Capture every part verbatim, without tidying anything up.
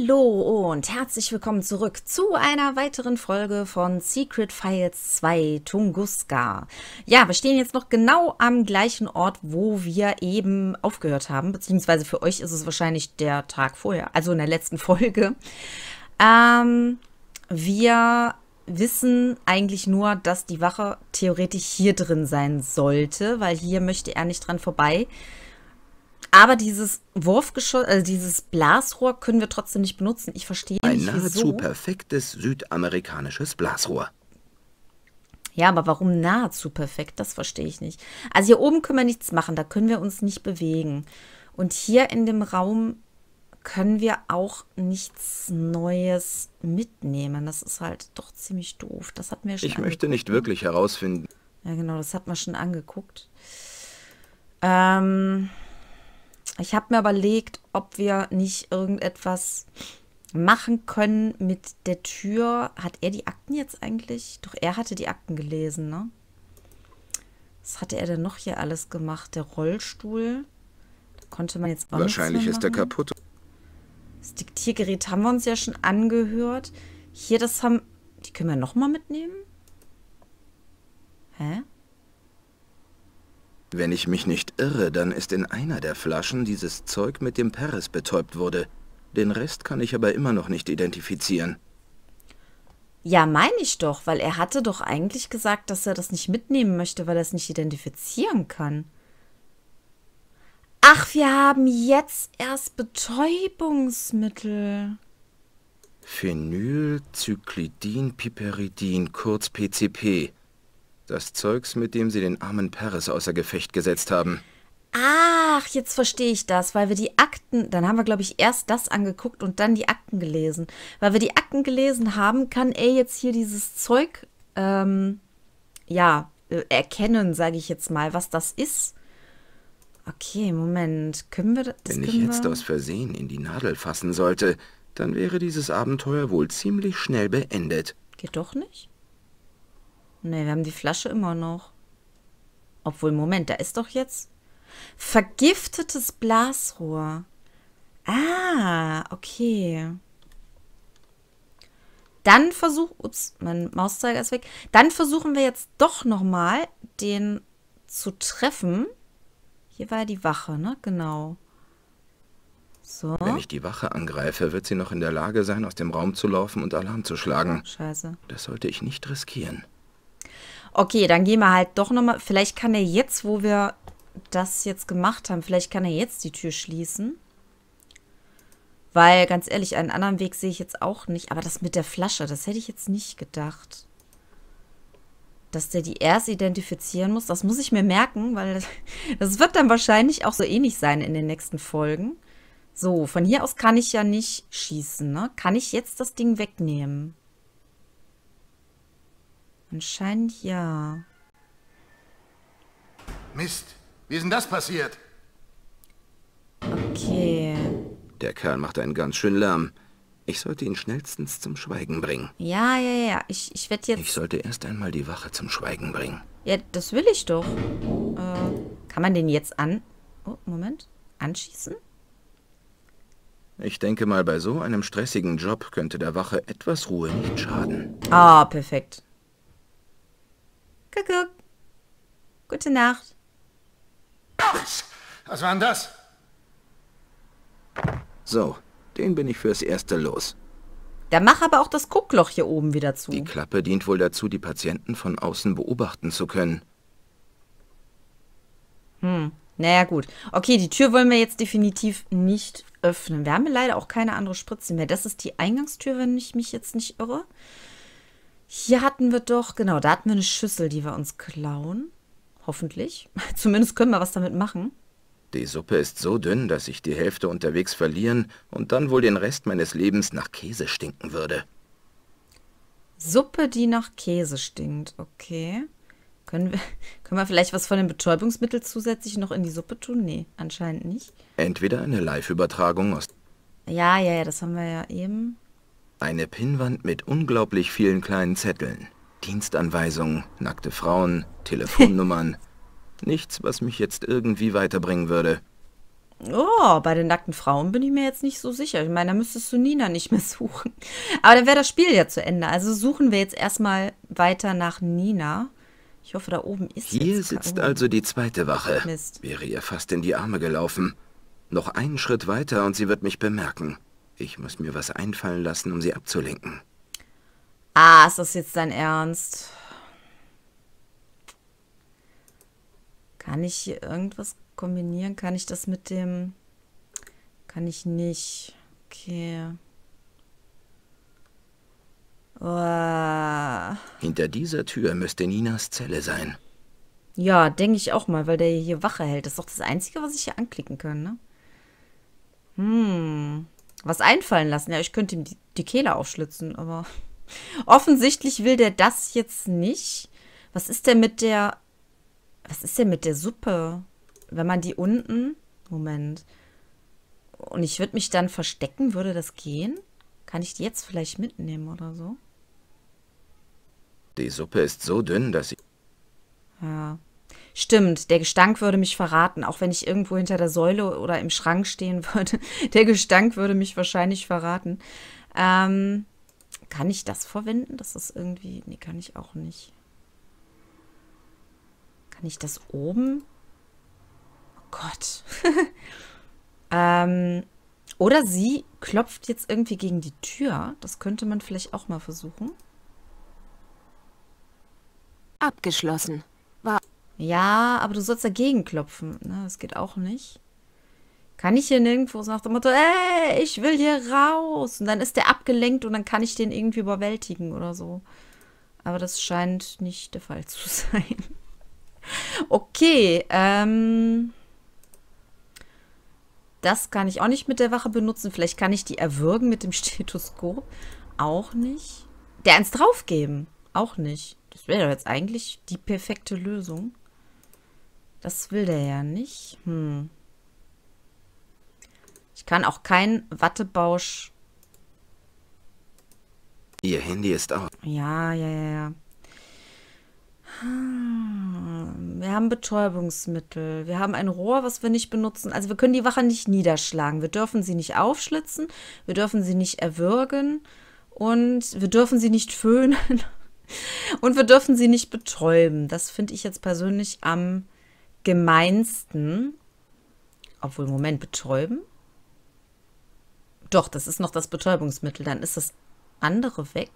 Hallo und herzlich willkommen zurück zu einer weiteren Folge von Secret Files zwei Tunguska. Ja, wir stehen jetzt noch genau am gleichen Ort, wo wir eben aufgehört haben, beziehungsweise für euch ist es wahrscheinlich der Tag vorher, also in der letzten Folge. Ähm, wir wissen eigentlich nur, dass die Wache theoretisch hier drin sein sollte, weil hier möchte er nicht dran vorbei. Aber dieses Wurfgeschoss, also dieses Blasrohr können wir trotzdem nicht benutzen. Ich verstehe Ein nicht, nahezu wieso. perfektes südamerikanisches Blasrohr. Ja, aber warum nahezu perfekt? Das verstehe ich nicht. Also hier oben können wir nichts machen, da können wir uns nicht bewegen. Und hier in dem Raum können wir auch nichts Neues mitnehmen. Das ist halt doch ziemlich doof. Das hatten wir schon Ich möchte angeguckt, nicht ne? wirklich herausfinden. Ja, genau, das hat man schon angeguckt. Ähm... Ich habe mir überlegt, ob wir nicht irgendetwas machen können mit der Tür. Hat er die Akten jetzt eigentlich? Doch, er hatte die Akten gelesen, ne? Was hatte er denn noch hier alles gemacht? Der Rollstuhl. Da konnte man jetzt auch nichts Wahrscheinlich mehr ist er machen. kaputt. Das Diktiergerät haben wir uns ja schon angehört. Hier, das haben... Die können wir nochmal mitnehmen? Hä? Wenn ich mich nicht irre, dann ist in einer der Flaschen dieses Zeug mit dem Peres betäubt wurde. Den Rest kann ich aber immer noch nicht identifizieren. Ja, meine ich doch, weil er hatte doch eigentlich gesagt, dass er das nicht mitnehmen möchte, weil er es nicht identifizieren kann. Ach, wir haben jetzt erst Betäubungsmittel. Phenylcyclidin-Piperidin, kurz P C P. Das Zeugs, mit dem sie den armen Peres außer Gefecht gesetzt haben. Ach, jetzt verstehe ich das, weil wir die Akten, dann haben wir, glaube ich, erst das angeguckt und dann die Akten gelesen. Weil wir die Akten gelesen haben, kann er jetzt hier dieses Zeug, ähm, ja, äh, erkennen, sage ich jetzt mal, was das ist. Okay, Moment, können wir das? Wenn ich können jetzt wir? aus Versehen in die Nadel fassen sollte, dann wäre dieses Abenteuer wohl ziemlich schnell beendet. Geht doch nicht? Ne, wir haben die Flasche immer noch. Obwohl, Moment, da ist doch jetzt vergiftetes Blasrohr. Ah, okay. Dann versuch, ups, mein Mauszeiger ist weg. Dann versuchen wir jetzt doch nochmal, den zu treffen. Hier war ja die Wache, ne? Genau. So. Wenn ich die Wache angreife, wird sie noch in der Lage sein, aus dem Raum zu laufen und Alarm zu schlagen. Scheiße. Das sollte ich nicht riskieren. Okay, dann gehen wir halt doch nochmal. Vielleicht kann er jetzt, wo wir das jetzt gemacht haben, vielleicht kann er jetzt die Tür schließen. Weil, ganz ehrlich, einen anderen Weg sehe ich jetzt auch nicht. Aber das mit der Flasche, das hätte ich jetzt nicht gedacht. Dass der die erst identifizieren muss, das muss ich mir merken, weil das, das wird dann wahrscheinlich auch so ähnlich sein in den nächsten Folgen. So, von hier aus kann ich ja nicht schießen, ne? Kann ich jetzt das Ding wegnehmen? Anscheinend ja. Mist, wie ist denn das passiert? Okay. Der Kerl macht einen ganz schön Lärm. Ich sollte ihn schnellstens zum Schweigen bringen. Ja, ja, ja. Ich, ich werde jetzt... Ich sollte erst einmal die Wache zum Schweigen bringen. Ja, das will ich doch. Äh, kann man den jetzt an... Oh, Moment. Anschießen? Ich denke mal, bei so einem stressigen Job könnte der Wache etwas Ruhe nicht schaden. Ah, perfekt. Kuckuck. Gute Nacht. Was war denn das? So, den bin ich fürs Erste los. Dann mach aber auch das Guckloch hier oben wieder zu. Die Klappe dient wohl dazu, die Patienten von außen beobachten zu können. Hm, naja gut. Okay, die Tür wollen wir jetzt definitiv nicht öffnen. Wir haben leider auch keine andere Spritze mehr. Das ist die Eingangstür, wenn ich mich jetzt nicht irre. Hier hatten wir doch, genau, da hatten wir eine Schüssel, die wir uns klauen. Hoffentlich. Zumindest können wir was damit machen. Die Suppe ist so dünn, dass ich die Hälfte unterwegs verlieren und dann wohl den Rest meines Lebens nach Käse stinken würde. Suppe, die nach Käse stinkt. Okay. Können wir, können wir vielleicht was von dem Betäubungsmittel zusätzlich noch in die Suppe tun? Nee, anscheinend nicht. Entweder eine Live-Übertragung aus... Ja, ja, ja, das haben wir ja eben. Eine Pinnwand mit unglaublich vielen kleinen Zetteln. Dienstanweisungen, nackte Frauen, Telefonnummern. Nichts, was mich jetzt irgendwie weiterbringen würde. Oh, bei den nackten Frauen bin ich mir jetzt nicht so sicher. Ich meine, da müsstest du Nina nicht mehr suchen. Aber dann wäre das Spiel ja zu Ende. Also suchen wir jetzt erstmal weiter nach Nina. Ich hoffe, da oben ist Hier jetzt sitzt oh, also die zweite Wache. Mist. Wäre ihr fast in die Arme gelaufen. Noch einen Schritt weiter und sie wird mich bemerken. Ich muss mir was einfallen lassen, um sie abzulenken. Ah, ist das jetzt dein Ernst? Kann ich hier irgendwas kombinieren? Kann ich das mit dem... Kann ich nicht. Okay. Oh. Hinter dieser Tür müsste Ninas Zelle sein. Ja, denke ich auch mal, weil der hier Wache hält. Das ist doch das Einzige, was ich hier anklicken kann, ne? Hm. Was einfallen lassen. Ja, ich könnte ihm die, die Kehle aufschlitzen, aber offensichtlich will der das jetzt nicht. Was ist denn mit der... Was ist denn mit der Suppe? Wenn man die unten... Moment. Und ich würde mich dann verstecken, würde das gehen? Kann ich die jetzt vielleicht mitnehmen oder so? Die Suppe ist so dünn, dass sie... Ja. Stimmt, der Gestank würde mich verraten, auch wenn ich irgendwo hinter der Säule oder im Schrank stehen würde. Der Gestank würde mich wahrscheinlich verraten. Ähm, kann ich das verwenden? Das ist irgendwie... Nee, kann ich auch nicht. Kann ich das oben? Oh Gott. ähm, oder sie klopft jetzt irgendwie gegen die Tür. Das könnte man vielleicht auch mal versuchen. Abgeschlossen. War Ja, aber du sollst dagegen klopfen. Ne, das geht auch nicht. Kann ich hier nirgendwo so nach dem Motto, ey, ich will hier raus. Und dann ist der abgelenkt und dann kann ich den irgendwie überwältigen oder so. Aber das scheint nicht der Fall zu sein. Okay, ähm... das kann ich auch nicht mit der Wache benutzen. Vielleicht kann ich die erwürgen mit dem Stethoskop. Auch nicht. Der eins draufgeben. Auch nicht. Das wäre doch jetzt eigentlich die perfekte Lösung. Das will der ja nicht. Hm. Ich kann auch keinen Wattebausch... Ihr Handy ist aus. Ja, ja, ja, ja. Wir haben Betäubungsmittel. Wir haben ein Rohr, was wir nicht benutzen. Also wir können die Wache nicht niederschlagen. Wir dürfen sie nicht aufschlitzen. Wir dürfen sie nicht erwürgen. Und wir dürfen sie nicht föhnen. Und wir dürfen sie nicht betäuben. Das finde ich jetzt persönlich am gemeinsten. Obwohl, Moment, betäuben? Doch, das ist noch das Betäubungsmittel. Dann ist das andere weg.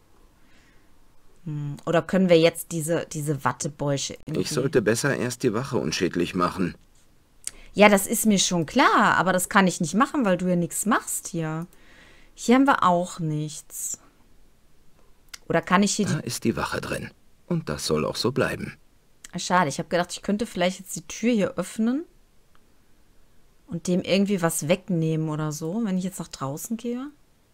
Hm. Oder können wir jetzt diese, diese Wattebäusche... irgendwie- Ich sollte besser erst die Wache unschädlich machen. Ja, das ist mir schon klar. Aber das kann ich nicht machen, weil du ja nichts machst hier. Hier haben wir auch nichts. Oder kann ich hier die... Da ist die Wache drin. Und das soll auch so bleiben. Ah, schade, ich habe gedacht, ich könnte vielleicht jetzt die Tür hier öffnen und dem irgendwie was wegnehmen oder so, wenn ich jetzt nach draußen gehe.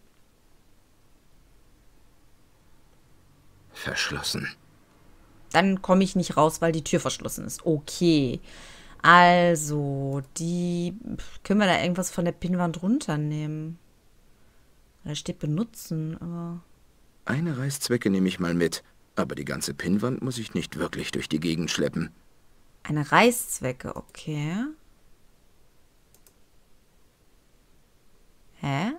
Verschlossen. Dann komme ich nicht raus, weil die Tür verschlossen ist. Okay. Also, die... Können wir da irgendwas von der Pinnwand runternehmen? Da steht benutzen, aber... Eine Reißzwecke nehme ich mal mit. Aber die ganze Pinnwand muss ich nicht wirklich durch die Gegend schleppen. Eine Reißzwecke, okay. Hä?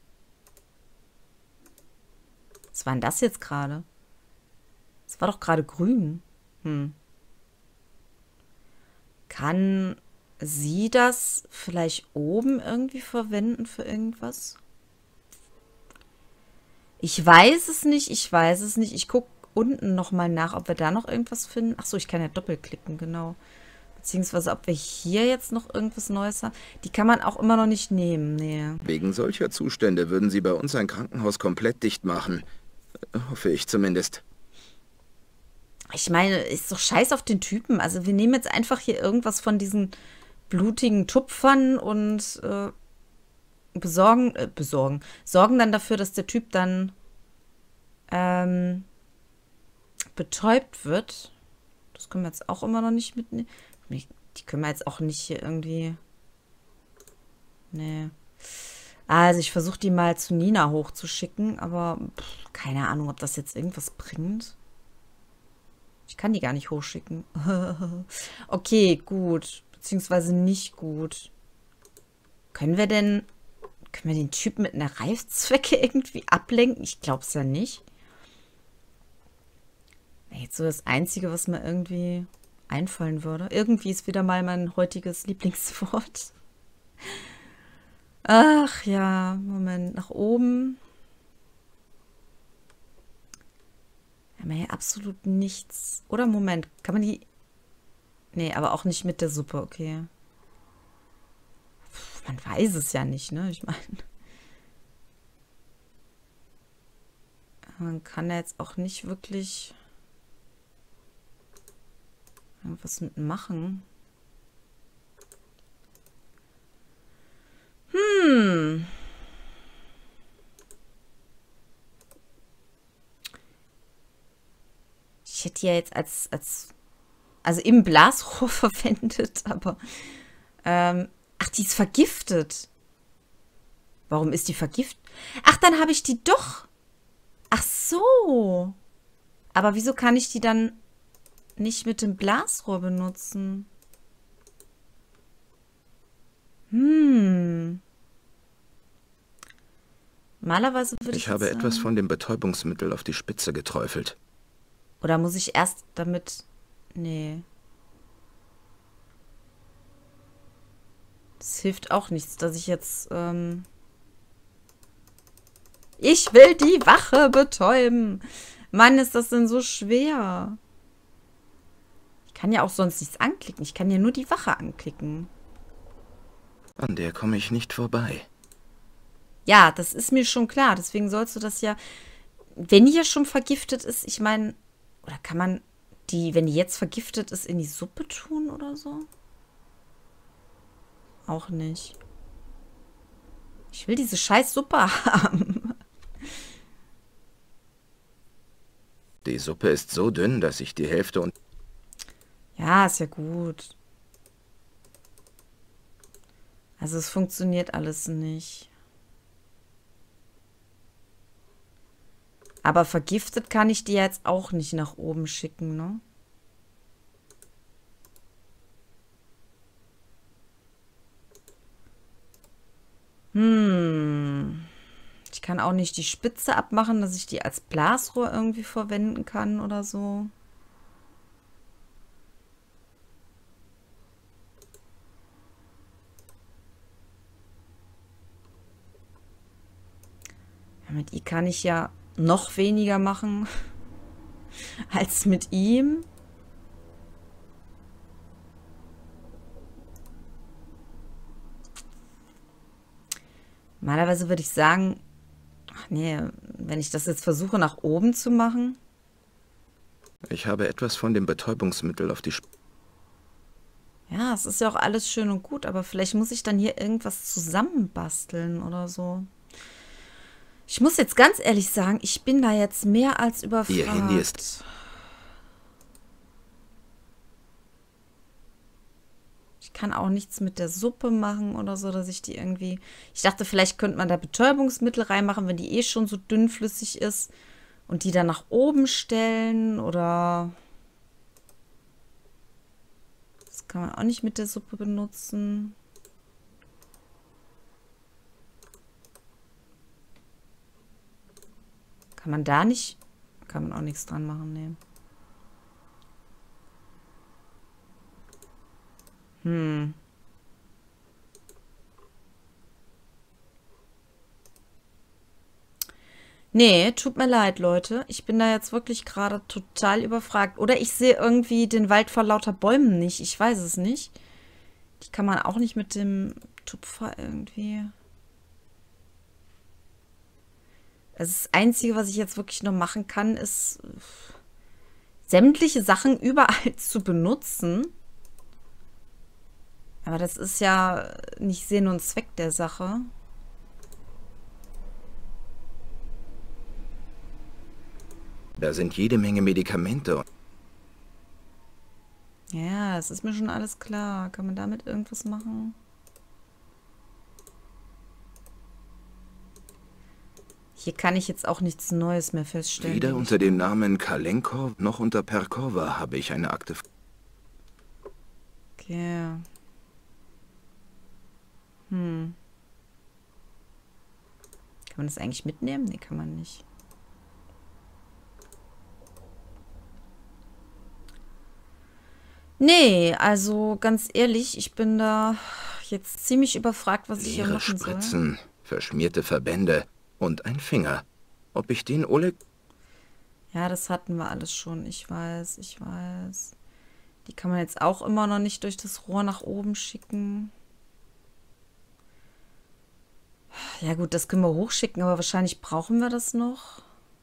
Was war denn das jetzt gerade? Das war doch gerade grün. Hm. Kann sie das vielleicht oben irgendwie verwenden für irgendwas? Ich weiß es nicht, ich weiß es nicht. Ich gucke unten nochmal nach, ob wir da noch irgendwas finden. Achso, ich kann ja doppelklicken, genau. Beziehungsweise, ob wir hier jetzt noch irgendwas Neues haben. Die kann man auch immer noch nicht nehmen, nee. Wegen solcher Zustände würden sie bei uns ein Krankenhaus komplett dicht machen. Hoffe ich zumindest. Ich meine, ist doch scheiß auf den Typen. Also wir nehmen jetzt einfach hier irgendwas von diesen blutigen Tupfern und äh, besorgen, äh, besorgen, sorgen dann dafür, dass der Typ dann ähm, betäubt wird. Das können wir jetzt auch immer noch nicht mitnehmen. Die können wir jetzt auch nicht hier irgendwie... Nee. Also ich versuche die mal zu Nina hochzuschicken, aber pff, keine Ahnung, ob das jetzt irgendwas bringt. Ich kann die gar nicht hochschicken. Okay, gut. Beziehungsweise nicht gut. Können wir denn... Können wir den Typ mit einer Reifzwecke irgendwie ablenken? Ich glaube es ja nicht. Wäre jetzt so das Einzige, was mir irgendwie einfallen würde. Irgendwie ist wieder mal mein heutiges Lieblingswort. Ach ja, Moment, nach oben. Haben wir hier absolut nichts. Oder Moment, kann man die... Nee, aber auch nicht mit der Suppe, okay. Man weiß es ja nicht, ne? Ich meine, man kann ja jetzt auch nicht wirklich irgendwas mit machen. Hm. Ich hätte ja jetzt als, als also im Blasrohr verwendet, aber ähm, ach, die ist vergiftet. Warum ist die vergiftet? Ach, dann habe ich die doch. Ach so. Aber wieso kann ich die dann nicht mit dem Blasrohr benutzen? Hm. Normalerweise würde ich Ich habe jetzt etwas sagen- von dem Betäubungsmittel auf die Spitze geträufelt. Oder muss ich erst damit... Nee. Das hilft auch nichts, dass ich jetzt... Ähm ich will die Wache betäuben. Mann, ist das denn so schwer? Ich kann ja auch sonst nichts anklicken. Ich kann ja nur die Wache anklicken. An der komme ich nicht vorbei. Ja, das ist mir schon klar. Deswegen sollst du das ja... Wenn die ja schon vergiftet ist, ich meine... Oder kann man die, wenn die jetzt vergiftet ist, in die Suppe tun oder so? Auch nicht. Ich will diese scheiß Suppe haben. Die Suppe ist so dünn, dass ich die Hälfte und... Ja, ist ja gut. Also es funktioniert alles nicht. Aber vergiftet kann ich die jetzt auch nicht nach oben schicken, ne? Hm. Ich kann auch nicht die Spitze abmachen, dass ich die als Blasrohr irgendwie verwenden kann oder so. Ja, mit I kann ich ja noch weniger machen als mit ihm. Normalerweise würde ich sagen, ach nee, wenn ich das jetzt versuche nach oben zu machen. Ich habe etwas von dem Betäubungsmittel auf die Spitze. Ja, es ist ja auch alles schön und gut, aber vielleicht muss ich dann hier irgendwas zusammenbasteln oder so. Ich muss jetzt ganz ehrlich sagen, ich bin da jetzt mehr als überfragt. Ihr Handy ist... Ich kann auch nichts mit der Suppe machen oder so, dass ich die irgendwie... Ich dachte, vielleicht könnte man da Betäubungsmittel reinmachen, wenn die eh schon so dünnflüssig ist und die dann nach oben stellen oder... Das kann man auch nicht mit der Suppe benutzen. Kann man da nicht... Kann man auch nichts dran machen, ne. Hm. Nee, tut mir leid, Leute. Ich bin da jetzt wirklich gerade total überfragt. Oder ich sehe irgendwie den Wald vor lauter Bäumen nicht. Ich weiß es nicht. Die kann man auch nicht mit dem Tupfer irgendwie... Also das Einzige, was ich jetzt wirklich noch machen kann, ist sämtliche Sachen überall zu benutzen. Aber das ist ja nicht Sinn und Zweck der Sache. Da sind jede Menge Medikamente. Ja, das ist mir schon alles klar. Kann man damit irgendwas machen? Hier kann ich jetzt auch nichts Neues mehr feststellen. Weder unter dem Namen Kalenkov noch unter Perkova habe ich eine Akte. Okay. Hm. Kann man das eigentlich mitnehmen? Nee, kann man nicht. Nee, also ganz ehrlich, ich bin da jetzt ziemlich überfragt, was ich hier Leere machen soll. Spritzen, verschmierte Verbände und ein Finger. Ob ich den Oleg... Ja, das hatten wir alles schon. Ich weiß, ich weiß. Die kann man jetzt auch immer noch nicht durch das Rohr nach oben schicken. Ja gut, das können wir hochschicken, aber wahrscheinlich brauchen wir das noch.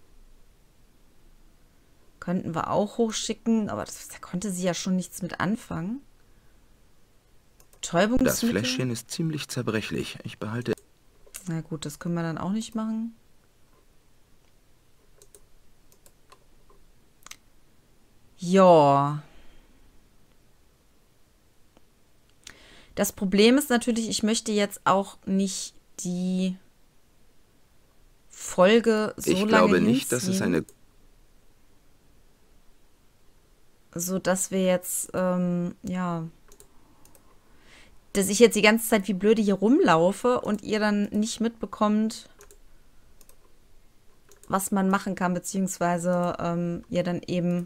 Könnten wir auch hochschicken, aber das, da konnte sie ja schon nichts mit anfangen. Betäubungsmittel. Das Fläschchen ist ziemlich zerbrechlich. Ich behalte... Na gut, das können wir dann auch nicht machen. Ja. Das Problem ist natürlich, ich möchte jetzt auch nicht die Folge so lange Ich glaube hinziehen, nicht, dass es eine... so dass wir jetzt, ähm, ja, dass ich jetzt die ganze Zeit wie blöde hier rumlaufe und ihr dann nicht mitbekommt, was man machen kann, beziehungsweise ähm, ihr dann eben,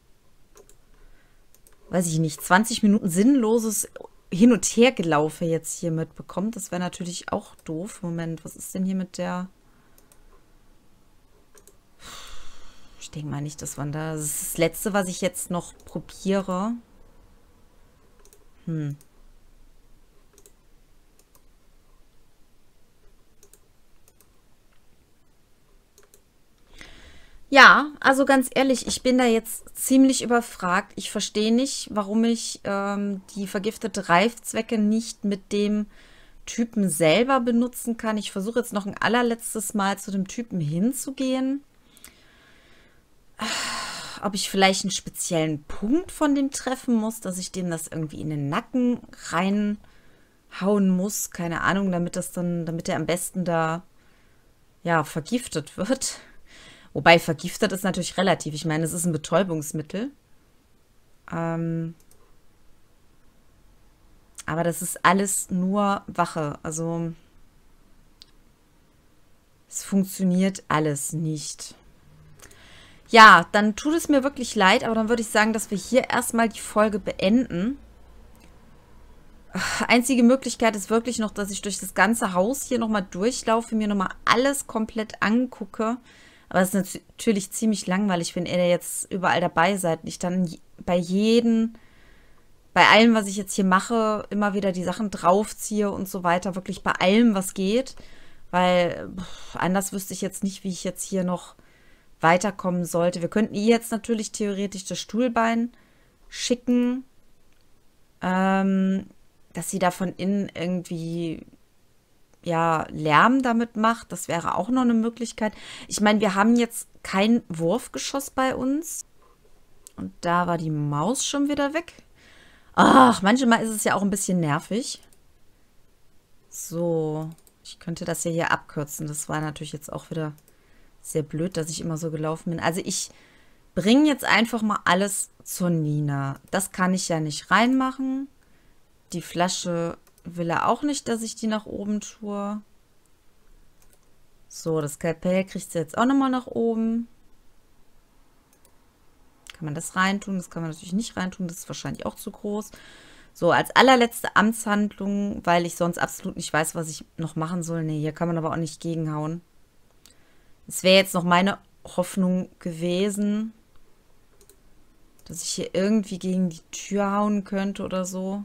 weiß ich nicht, zwanzig Minuten sinnloses Hin- und Hergelaufe jetzt hier mitbekommt. Das wäre natürlich auch doof. Moment, was ist denn hier mit der... Ich denke mal nicht, dass man da... Das ist das Letzte, was ich jetzt noch probiere. Hm. Ja, also ganz ehrlich, ich bin da jetzt ziemlich überfragt. Ich verstehe nicht, warum ich ähm, die vergiftete Reifzwecke nicht mit dem Typen selber benutzen kann. Ich versuche jetzt noch ein allerletztes Mal zu dem Typen hinzugehen. Ob ich vielleicht einen speziellen Punkt von dem treffen muss, dass ich dem das irgendwie in den Nacken reinhauen muss. Keine Ahnung, damit das dann, damit er am besten da ja vergiftet wird. Wobei vergiftet ist natürlich relativ. Ich meine, es ist ein Betäubungsmittel. Ähm, aber das ist alles nur Wache. Also es funktioniert alles nicht. Ja, dann tut es mir wirklich leid, aber dann würde ich sagen, dass wir hier erstmal die Folge beenden. Einzige Möglichkeit ist wirklich noch, dass ich durch das ganze Haus hier nochmal durchlaufe, mir nochmal alles komplett angucke. Aber es ist natürlich ziemlich langweilig, wenn ihr jetzt überall dabei seid. Und ich dann bei jedem, bei allem, was ich jetzt hier mache, immer wieder die Sachen draufziehe und so weiter. Wirklich bei allem, was geht. Weil pff, anders wüsste ich jetzt nicht, wie ich jetzt hier noch weiterkommen sollte. Wir könnten ihr jetzt natürlich theoretisch das Stuhlbein schicken, ähm, dass sie da von innen irgendwie ja, Lärm damit macht. Das wäre auch noch eine Möglichkeit. Ich meine, wir haben jetzt kein Wurfgeschoss bei uns. Und da war die Maus schon wieder weg. Ach, manchmal ist es ja auch ein bisschen nervig. So, ich könnte das ja hier abkürzen. Das war natürlich jetzt auch wieder sehr blöd, dass ich immer so gelaufen bin. Also ich bringe jetzt einfach mal alles zur Nina. Das kann ich ja nicht reinmachen. Die Flasche will er auch nicht, dass ich die nach oben tue. So, das Skalpell kriegt sie jetzt auch nochmal nach oben. Kann man das reintun? Das kann man natürlich nicht reintun. Das ist wahrscheinlich auch zu groß. So, als allerletzte Amtshandlung, weil ich sonst absolut nicht weiß, was ich noch machen soll. Ne, hier kann man aber auch nicht gegenhauen. Es wäre jetzt noch meine Hoffnung gewesen, dass ich hier irgendwie gegen die Tür hauen könnte oder so.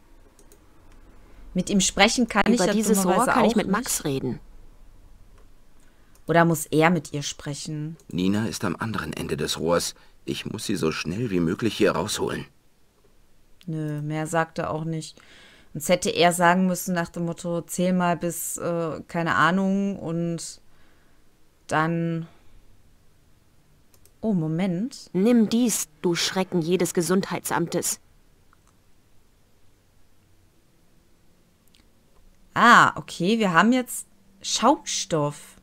Mit ihm sprechen kann ich ja Über dieses Rohr kann ich mit nicht. Max reden. Oder muss er mit ihr sprechen? Nina ist am anderen Ende des Rohrs. Ich muss sie so schnell wie möglich hier rausholen. Nö, mehr sagt er auch nicht. Sonst hätte er sagen müssen nach dem Motto, zähl mal bis, äh, keine Ahnung, und dann... Oh, Moment. Nimm dies, du Schrecken jedes Gesundheitsamtes. Ah, okay, wir haben jetzt Schaumstoff.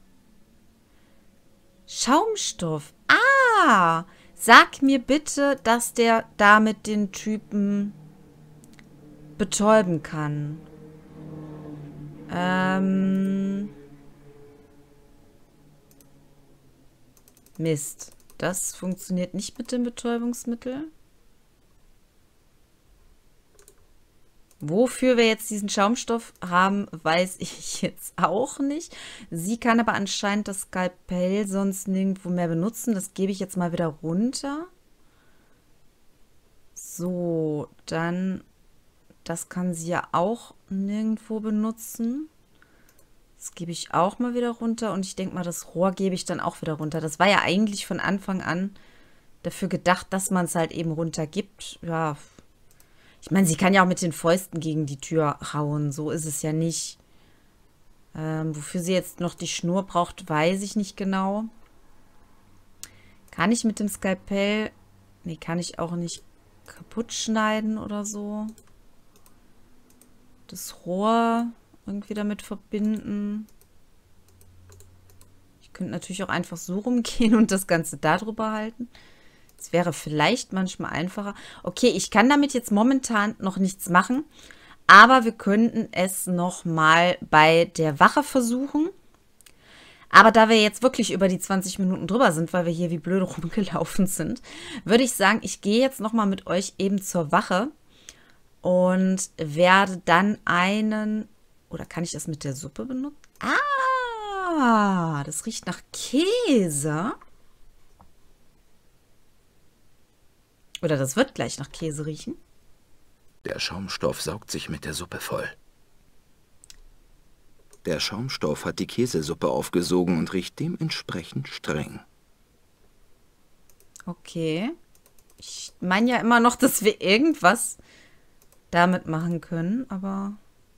Schaumstoff. Ah, sag mir bitte, dass der damit den Typen betäuben kann. Ähm... Mist. Das funktioniert nicht mit dem Betäubungsmittel. Wofür wir jetzt diesen Schaumstoff haben, weiß ich jetzt auch nicht. Sie kann aber anscheinend das Skalpell sonst nirgendwo mehr benutzen. Das gebe ich jetzt mal wieder runter. So, dann, das kann sie ja auch nirgendwo benutzen. Das gebe ich auch mal wieder runter. Und ich denke mal, das Rohr gebe ich dann auch wieder runter. Das war ja eigentlich von Anfang an dafür gedacht, dass man es halt eben runter gibt. Ja, ich meine, sie kann ja auch mit den Fäusten gegen die Tür hauen. So ist es ja nicht. Ähm, wofür sie jetzt noch die Schnur braucht, weiß ich nicht genau. Kann ich mit dem Skalpell... Nee, kann ich auch nicht kaputt schneiden oder so. Das Rohr irgendwie damit verbinden. Ich könnte natürlich auch einfach so rumgehen und das Ganze da drüber halten. Das wäre vielleicht manchmal einfacher. Okay, ich kann damit jetzt momentan noch nichts machen, aber wir könnten es nochmal bei der Wache versuchen. Aber da wir jetzt wirklich über die zwanzig Minuten drüber sind, weil wir hier wie blöde rumgelaufen sind, würde ich sagen, ich gehe jetzt nochmal mit euch eben zur Wache und werde dann einen... Oder kann ich das mit der Suppe benutzen? Ah, das riecht nach Käse. Oder das wird gleich nach Käse riechen. Der Schaumstoff saugt sich mit der Suppe voll. Der Schaumstoff hat die Käsesuppe aufgesogen und riecht dementsprechend streng. Okay. Ich meine ja immer noch, dass wir irgendwas damit machen können, aber...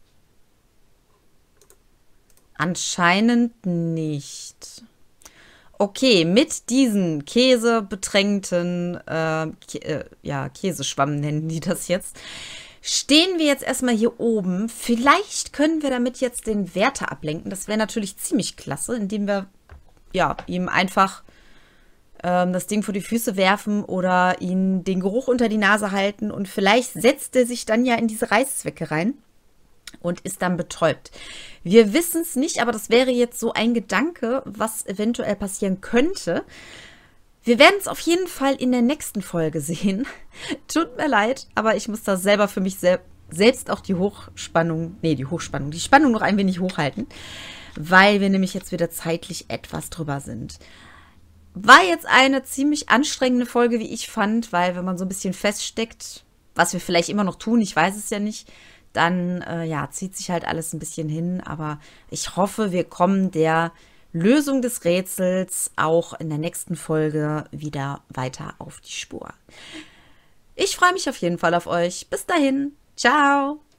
Anscheinend nicht. Okay, mit diesen käsebetränkten äh, Kä äh, ja, Käseschwamm nennen die das jetzt, stehen wir jetzt erstmal hier oben. Vielleicht können wir damit jetzt den Wärter ablenken. Das wäre natürlich ziemlich klasse, indem wir ja, ihm einfach ähm, das Ding vor die Füße werfen oder ihn den Geruch unter die Nase halten. Und vielleicht setzt er sich dann ja in diese Reißzwecke rein und ist dann betäubt. Wir wissen es nicht, aber das wäre jetzt so ein Gedanke, was eventuell passieren könnte. Wir werden es auf jeden Fall in der nächsten Folge sehen. Tut mir leid, aber ich muss da selber für mich sel selbst auch die Hochspannung, nee, die Hochspannung, die Spannung noch ein wenig hochhalten, weil wir nämlich jetzt wieder zeitlich etwas drüber sind. War jetzt eine ziemlich anstrengende Folge, wie ich fand, weil wenn man so ein bisschen feststeckt, was wir vielleicht immer noch tun, ich weiß es ja nicht, dann äh, ja, zieht sich halt alles ein bisschen hin. Aber ich hoffe, wir kommen der Lösung des Rätsels auch in der nächsten Folge wieder weiter auf die Spur. Ich freue mich auf jeden Fall auf euch. Bis dahin. Ciao.